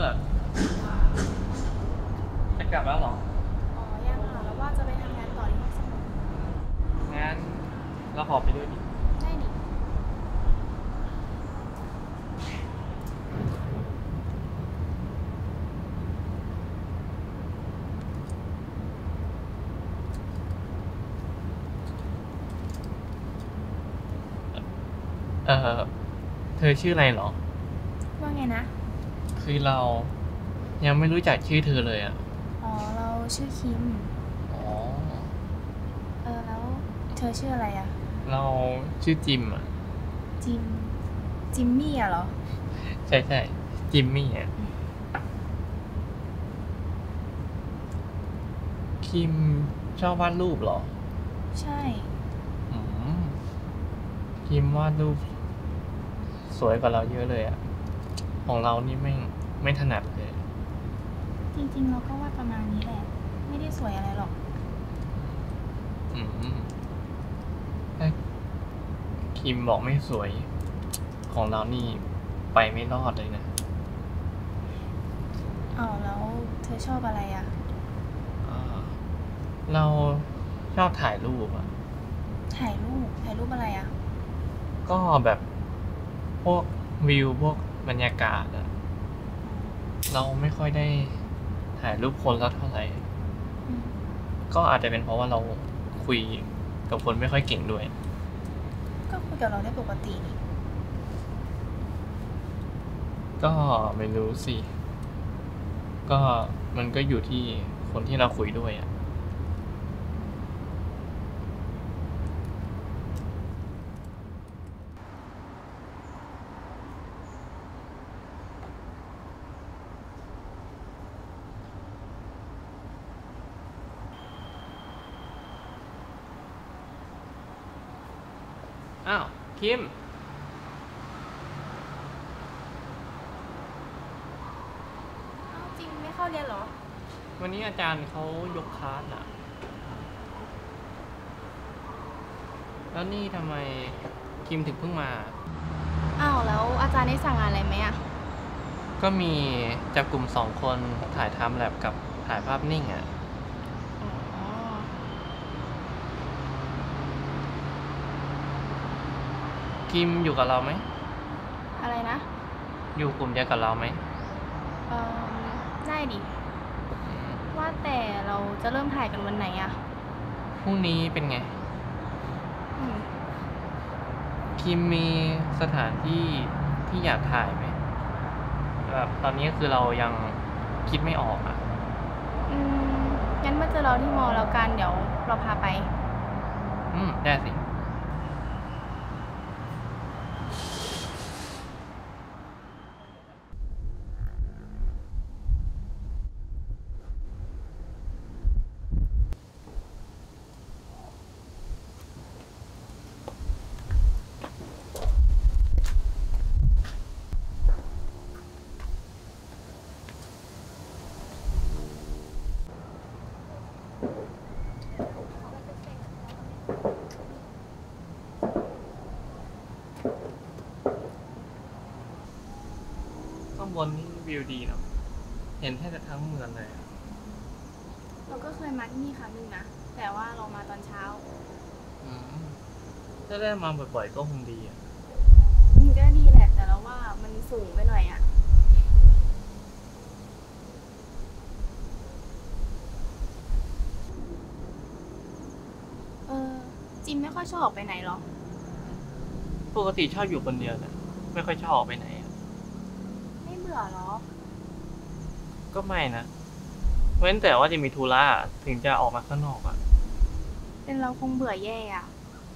เหรอจะกลับแล้วเหรออ๋อยังค่ะแล้วว่าจะไปทำงานต่อที่ห้องสมุดงั้นเราขอไปด้วยดิได้ดิเออเธอชื่ออะไรเหรอว่าไงนะคือเรายังไม่รู้จักชื่อเธอเลยอ่ะอ๋อเราชื่อคิมอ๋อแล้วเธอชื่ออะไรอะเราชื่อจิมอ่ะจิมจิมมี่อะเหรอใช่ใช่จิมมี่อ่ะคิมชอบวาดรูปเหรอใช่อืมคิมวาดรูปสวยกว่าเราเยอะเลยอ่ะของเรานี่ไม่ถนัดเลยจริงๆเราก็วาดประมาณนี้แหละไม่ได้สวยอะไรหรอกอืมถ้าคิมบอกไม่สวยของเรานี่ไปไม่รอดเลยนะแล้วเธอชอบอะไรอะอ่าเราชอบถ่ายรูปอ่ะถ่ายรูปอะไรอะก็แบบพวกวิวพวกบรรยากาศอะเราไม่ค่อยได้ถ่ายรูปคนสักเท่าไหร่อืมก็อาจจะเป็นเพราะว่าเราคุยกับคนไม่ค่อยเก่งด้วยก็คุยกับเราได้ปกตินี่ก็ไม่รู้สิก็มันก็อยู่ที่คนที่เราคุยด้วยอ่ะอ้าวคิมจริงไม่เข้าเรียนเหรอวันนี้อาจารย์เขายกคลาสอ่ะแล้วนี่ทำไมคิมถึงเพิ่งมาแล้วอาจารย์ได้สั่งงานอะไรไหมอะก็มีจากกลุ่มสองคนถ่ายไทม์แลปกับถ่ายภาพนิ่งอ่ะอ๋อคิมอยู่กับเราไหมอะไรนะอยู่กลุ่มเดียวกับเราไหมเอ่ได้ดิว่าแต่เราจะเริ่มถ่ายกันวันไหนอะพรุ่งนี้เป็นไงอืมคิมมีสถานที่ที่อยากถ่ายไหมแบบตอนนี้คือเรายังคิดไม่ออกอ่ะอืมงั้นมาเจอเราที่มอแล้วกันเดี๋ยวเราพาไปได้สิข้างบนนี่วิวดีเนาะเห็นแทบจะทั้งเมืองเลยอะเราก็เคยมาที่นี่ครั้งหนึ่งนะแต่ว่าเรามาตอนเช้าอืมถ้าได้มาบ่อยๆก็คงดีอ่ะมันก็ดีแหละแต่เราว่ามันสูงไปหน่อยอะเออจิมไม่ค่อยชอบออกไปไหนหรอปกติชอบอยู่คนเดียวนะไม่ค่อยชอบออกไปไหนอะไม่เบื่อหรอก็ไม่นะเว้นแต่ว่าจะมีธุระถึงจะออกมาข้างนอกอ่ะเป็นเราคงเบื่อแย่อะ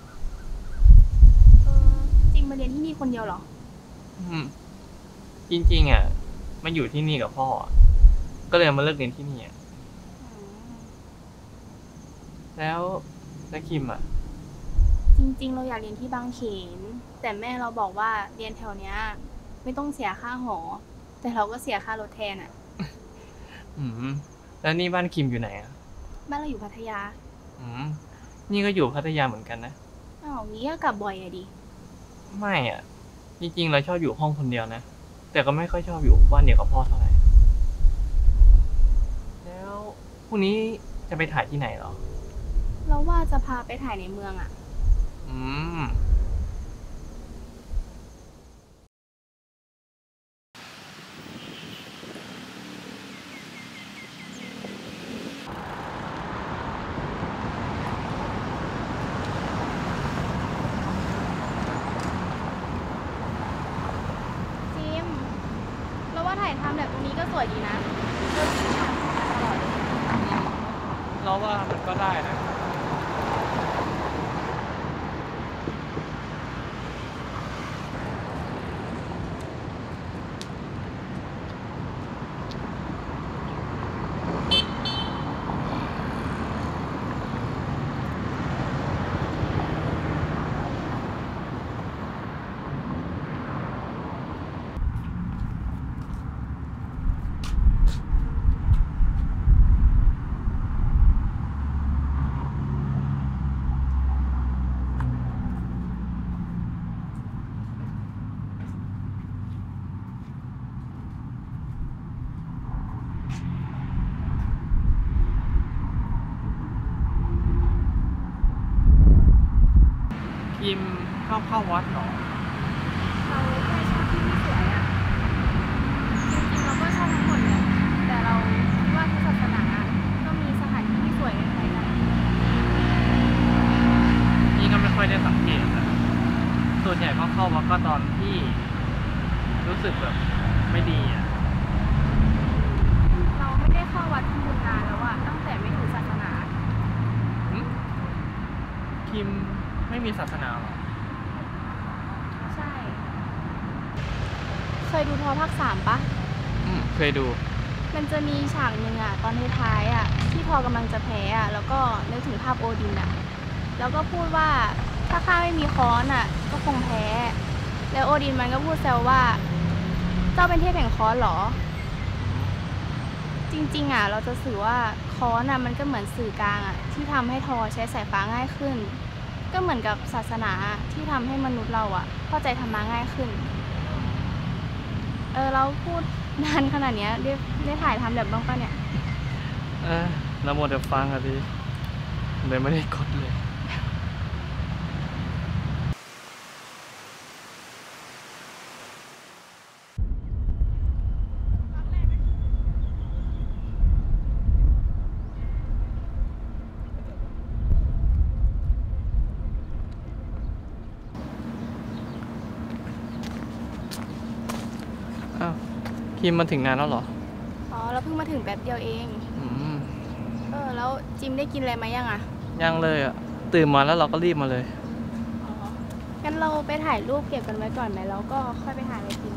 เออจิมมาเรียนที่นี่คนเดียวเหรออืมจริงๆอ่ะมาอยู่ที่นี่กับพ่ออะก็เลยมาเลิกเรียนที่นี่อะอืมแล้วแล้วคิมอ่ะจริงๆเราอยากเรียนที่บางเขนแต่แม่เราบอกว่าเรียนแถวเนี้ยไม่ต้องเสียค่าหอแต่เราก็เสียค่ารถแทนอะอืมแล้วนี่บ้านคิมอยู่ไหนอ่ะบ้านเราอยู่พัทยาอืมนี่ก็อยู่พัทยาเหมือนกันนะงี้ก็กลับบ่อยอะดิไม่อ่ะจริงๆเราชอบอยู่ห้องคนเดียวนะแต่ก็ไม่ค่อยชอบอยู่บ้านเดียวกับพ่อเท่าไหร่พรุ่งนี้จะไปถ่ายที่ไหนเหรอเราว่าจะพาไปถ่ายในเมืองอะอืมจิมเราว่าถ่ายทำแบบตรงนี้ก็สวยดีนะเราจริงๆตลอดเลยเราว่ามันก็ได้นะ คิมชอบเข้าวัดเหรอเราแค่ชอบที่สวยอะจริงๆเราก็ชอบทั้งหมดเลยแต่เราคิดว่าทุกศาสนาก็มีสถานที่ที่สวยคล้ายๆกันนี่ก็ไม่ค่อยได้สังเกตนะส่วนใหญ่ก็เข้าวัดก็ตอนที่รู้สึกแบบไม่ดีอ่ะเราไม่ได้เข้าวัดทำบุญนานแล้วอะตั้งแต่ไม่ถือศาสนาคิมไม่มีศาสนาหรอใช่ เคยดูทอภาค 3ปะเคยดูมันจะมีฉากหนึ่งอะตอนท้ายๆอะที่ทอกำลังจะแพ้อะแล้วก็นึกถึงภาพโอดินอะแล้วก็พูดว่าถ้าข้าไม่มีค้อนอะก็คงแพ้ แล้วโอดินมันก็พูดแซวว่า เจ้าเป็นเทพแห่งค้อนเหรอ จริงๆอะเราจะสื่อว่าค้อนอะมันก็เหมือนสื่อกลางอะที่ทำให้ทอใช้สายฟ้าง่ายขึ้น ก็เหมือนกับศาสนาที่ทำให้มนุษย์เราอะเข้าใจธรรมะง่ายขึ้น เราพูดนานขนาดเนี้ยได้ถ่ายทำแบบบ้างปะเนี่ยเราหมดแต่ฟังอะดิเลยไม่ได้กดเลย อ้าว คิมมาถึงงานแล้วเหรออ๋อเราเพิ่งมาถึงแป๊บเดียวเองอืมแล้วจิมได้กินอะไรมายังอะยังเลยอ่ะ ตื่นมาแล้วเราก็รีบมาเลยอ๋อ งั้นเราไปถ่ายรูปเก็บกันไว้ก่อนไหมแล้วก็ค่อยไปหาอะไรกิน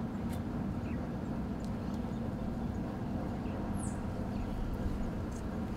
อ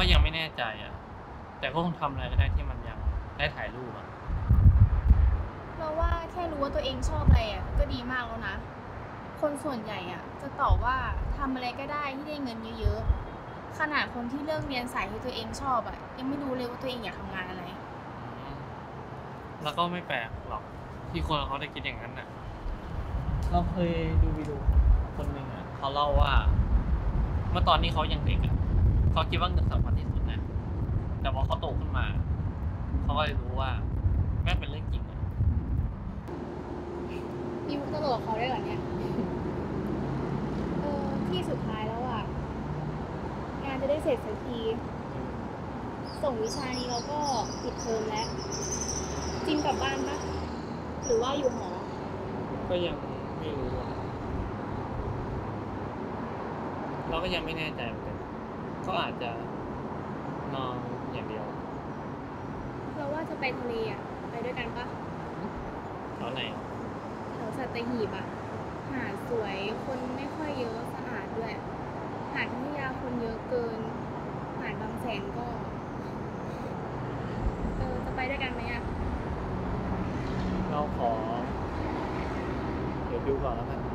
ยังไม่แน่ใจอ่ะ แต่ก็คงทำอะไรก็ได้ที่มันยังได้ถ่ายรูปอ่ะเราว่าแค่รู้ว่าตัวเองชอบอะไรอ่ะก็ดีมากแล้วนะ คนส่วนใหญ่อ่ะจะตอบว่าทำอะไรก็ได้ที่ได้เงินเยอะๆ ขนาดคนที่เลือกเรียนสายที่ตัวเองชอบอ่ะยังไม่รู้เลยว่าตัวเองอยากทำงานอะไรแล้วก็ไม่แปลกหรอกที่คนเขาได้คิดอย่างนั้นน่ะ เราเคยดูวิดีโอคนหนึ่งอ่ะเขาเล่าว่า เมื่อตอนที่เขายังเด็กอ่ะเขาคิดว่าเงินสำคัญที่สุดนะแต่พอเขาโตขึ้นมาเขาก็เลยรู้ว่าแม่งเป็นเรื่องจริงอ่ะมีมุกตลกกับเขาได้เหรอเนี่ย ที่สุดท้ายแล้วอ่ะ งานจะได้เสร็จสักที ส่งวิชานี้เราก็ปิดเทอมแล้ว จิมกลับบ้านปะหรือว่าอยู่หอก็ยังไม่รู้อะเราก็ยังไม่แน่ใจเหมือนกันก็อาจจะนอนอย่างเดียวเราว่าจะไปทะเลอ่ะ ไปด้วยกันปะแถวไหนอ่ะแถวสัตหีบอ่ะ หาดสวยคนไม่ค่อยเยอะสะอาดด้วย หาดพัทยาคนเยอะเกิน หาดบางแสนก็ จะไปด้วยกันไหมอ่ะเราขอ เดี๋ยวดูก่อนแล้วกัน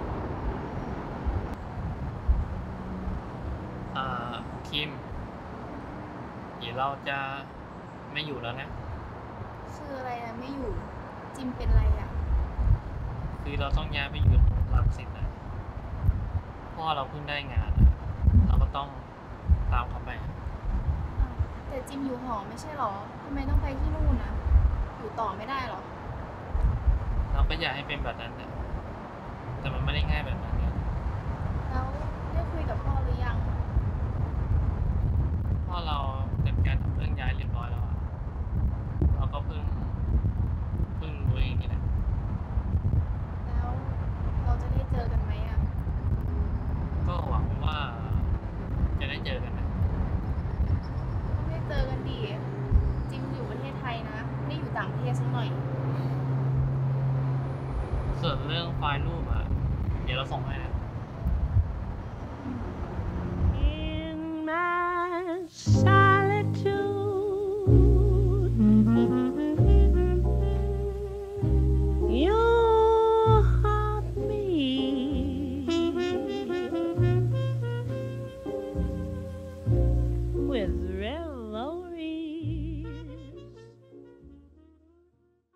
คิมเดี๋ยวเราจะไม่อยู่แล้วนะคืออะไรอ่ะ ไม่อยู่ จิมเป็นอะไรอ่ะคือเราต้องย้ายไปอยู่รังสิตนะพ่อเราเพิ่งได้งานอะเราก็ต้องตามเขาไปแต่จิมอยู่หอไม่ใช่หรอ ทำไมต้องไปที่นู่นนะอยู่ต่อไม่ได้หรอเราก็อยากให้เป็นแบบนั้นนะแต่มันไม่ได้ง่ายแบบนั้นไงแล้วได้คุยกับพ่อหรือยังพ่อเราจัดการเรื่องย้ายเรียบร้อยแล้วอะเราก็เพิ่งรู้เองนี่แหละแล้วเราจะได้เจอกันไหมอ่ะก็หวังว่าจะได้เจอกันนะต้องได้เจอกันดิ จิมอยู่ประเทศไทยนะ ไม่ได้อยู่ต่างประเทศสักหน่อยส่วนเรื่องไฟล์รูปอะเดี๋ยวเราส่งให้นะ